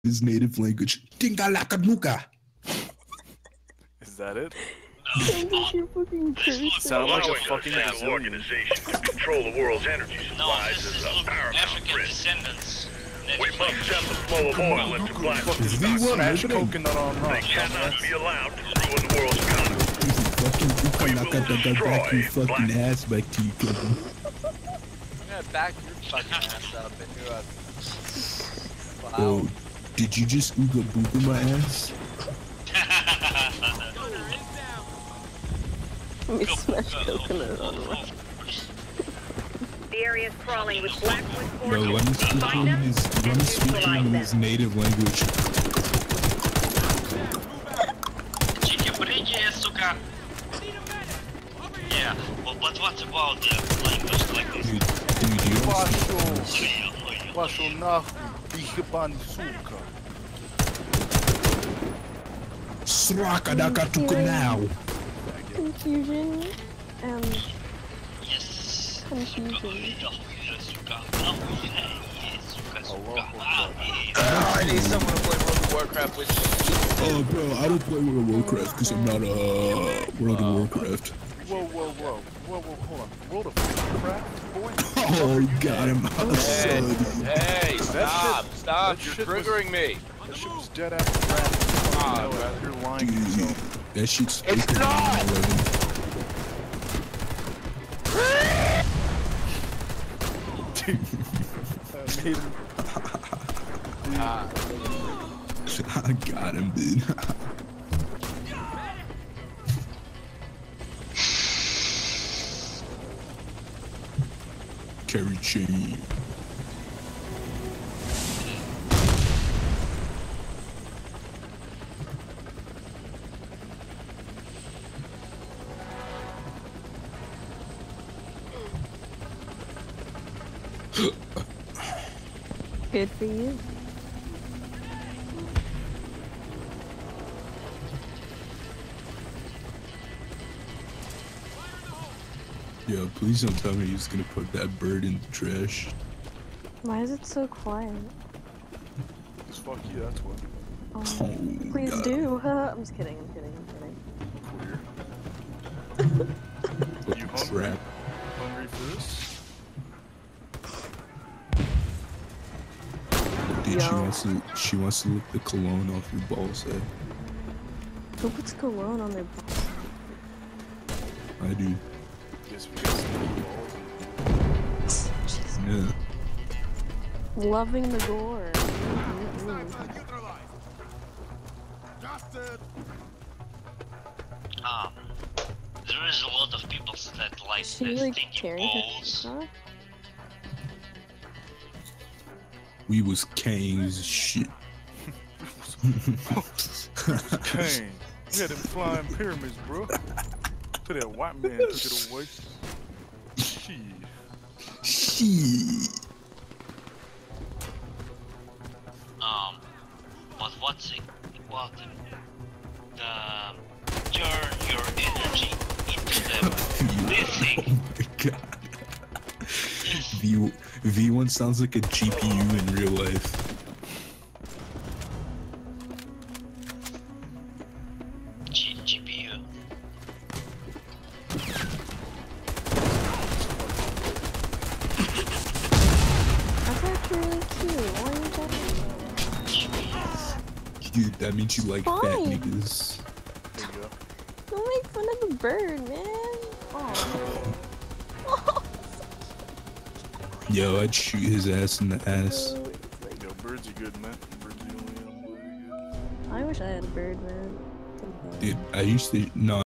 his native language. Tingalakanuka. Is that it? Sounds like you're fucking cursing. Sound like a fucking single Brazilian. organization to control the world's energy No, supplies this is is a look, paramount African risk. descendants. We must stem the flow of oil into black Is he stocks. one Smash opening? coconut on They rocks. cannot be allowed to ruin the world's economy. Fucking back your fucking black. ass back to you, kid. I'm gonna back your fucking ass up into a. Wow. Yo, did you just ooga booga my ass? Let me smash coconut on one. The area is crawling with blackwood Bro, let me speak to him in his native language. Чики-брики, сука. Yeah, but what about the language like this? Dude, you don't Пошел нахуй, ебаный сука. Sraka daka tuka now. Confusion and Yes. confusion. Сука, сука. I need someone to play World of Warcraft with me. Oh, bro, I don't play World of Warcraft because I'm not World of Warcraft. Whoa, hold on. World of Warcraft, boy? Oh, got him. Hey, stop, that you're shit triggering me. That shit was dead ass crap. You're lying to yourself. That shit's It's fake. not! Made him. I got him, dude. Carry chain. Good for you. Yo, please don't tell me he's gonna put that bird in the trash. Why is it so quiet? Just fuck you, that's what. Oh, Oh, please God. do. I'm just kidding. I'm kidding. What You the hungry? crap? Hungry for this? Dude, Yo. she wants to lick the cologne off your balls head. Who puts cologne on their balls? I do. Yes, we got some balls. Yeah. Loving the gore. There is a lot of people that like She the like stinky tearing her balls. huh? We was kings shit. Kane, we had them flying pyramids, bro. So that white man took it away. Shit. Shit. But what's it? What? Turn your energy into this thing. Oh my god. V1 sounds like a GPU in real life. GPU. That's actually really cute. Why are you judging me? Dude, that means you like fat Fine. niggas. There you go. Don't make fun of the bird, man. Oh. Yo, I'd shoot his ass in the ass. Yo, birds are good, man. Birds are the only animal that are good. I wish I had a bird, man. Dude, I used to, no,